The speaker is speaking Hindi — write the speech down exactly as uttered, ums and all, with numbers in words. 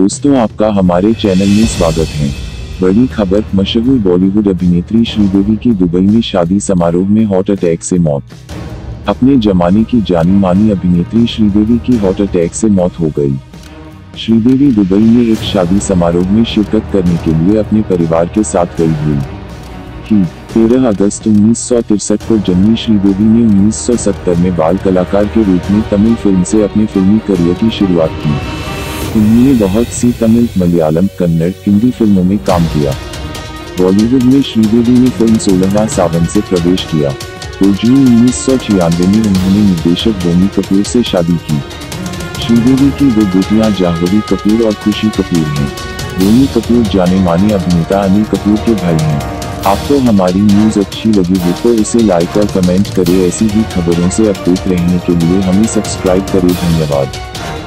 दोस्तों, आपका हमारे चैनल में स्वागत है। बड़ी खबर, मशहूर बॉलीवुड अभिनेत्री श्रीदेवी की दुबई में शादी समारोह में हार्ट अटैक से मौत। अपने जमाने की जानी मानी अभिनेत्री श्रीदेवी की हार्ट अटैक से मौत हो गई। श्रीदेवी दुबई में एक शादी समारोह में शिरकत करने के लिए अपने परिवार के साथ गई हुई थी। तेरह अगस्त उन्नीस सौ तिरसठ को जन्मी श्रीदेवी ने उन्नीस सौ सत्तर में बाल कलाकार के रूप में तमिल फिल्म से अपने फिल्मी करियर की शुरुआत की। उन्होंने बहुत सी तमिल, मलयालम, कन्नड़, हिंदी फिल्मों में काम किया। बॉलीवुड में श्रीदेवी ने फिल्म सोलहवां सावन से प्रवेश किया। तो जून उन्नीस सौ छियानवे में उन्होंने निर्देशक बोनी कपूर से शादी की। श्रीदेवी की दो बेटियां जाह्नवी कपूर और खुशी कपूर हैं। बोनी कपूर जाने माने अभिनेता अनिल कपूर के भाई हैं। आपको हमारी न्यूज अच्छी लगी हो तो इसे लाइक और कमेंट करें। ऐसी ही खबरों से अपडेट रहने के लिए हमें सब्सक्राइब करें। धन्यवाद।